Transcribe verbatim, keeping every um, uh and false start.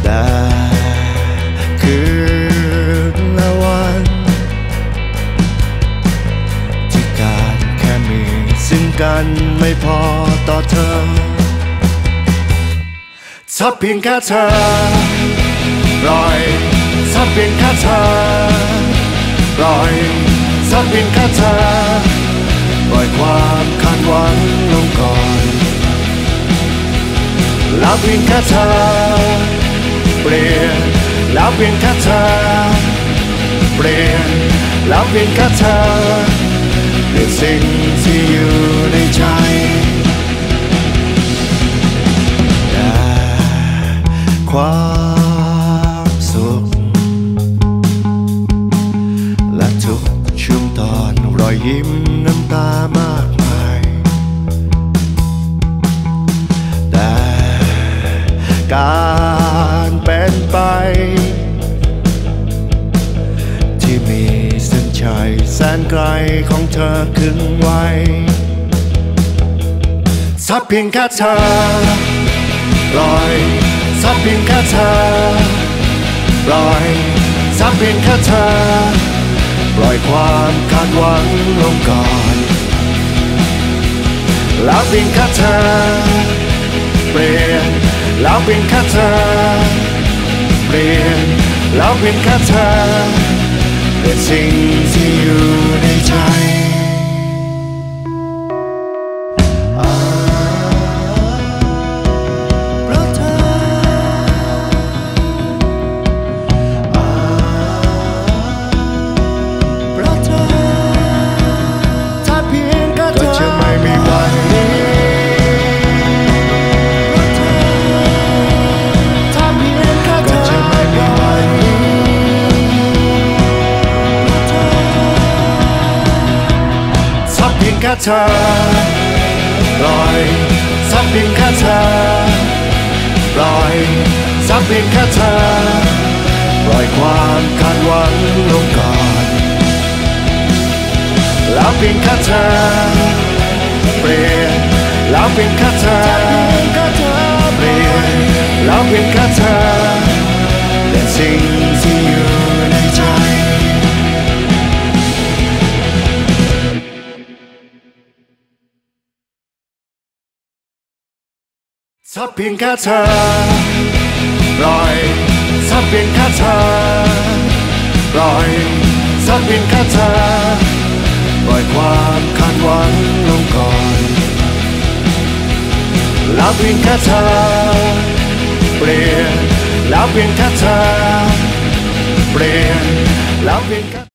แต่คืนและวันที่การแค่มีซึ่งกันไม่พอต่อเธอถ้าเพียงแค่เธอปล่อยถ้าเพียงแค่เธอปล่อยถ้าเพียงแค่เธอปล่อยความคาดหวังลงก่อนแล้วเพียงแค่เธอเปลี่ยนแล้วเพียงแค่เธอเปลี่ยนแล้วเพียงแค่เธอเปลี่ยนสิ่งที่อยู่ในใจแต่ความสุขและทุกช่วงตอนรอยยิ้มน้ำตามากมายแต่การเป็นไปที่มีเส้นชัยแสนไกลของเธอขึ้นไว้ถ้าเพียงแค่เธอปล่อยถ้าเพียงแค่เธอปล่อยถ้าเพียงแค่เธอปล่อยความคาดหวังลงก่อนแล้วเพียงแค่เธอเปลี่ยนแล้วเพียงแค่เธอเปลี่ยนแล้วเพียงแค่เธอเปลี่ยนสิ่งที่อยู่ในใจแค่เธอปล่อยสักเพียงแค่เธอปล่อยสักเพียงแค่เธอปล่อยความคาดหวังลงก่อนแล้วเพียงแค่เธอเปลี่ยนแล้วเพียงแค่เธอเปลี่ยนแล้วเพียงแค่เธอและสิ่งที่อยู่ในใจถ้าเพียงแค่เธอปล่อยถ้าเพียงแค่เธอปล่อยถ้าเพียงแค่เธอปล่อยความคาดหวังลงก่อนแล้วเพียงแค่เธอเปลี่ยนแล้วเพียงแค่เธอเปลี่ยนแล้วเพียงแค่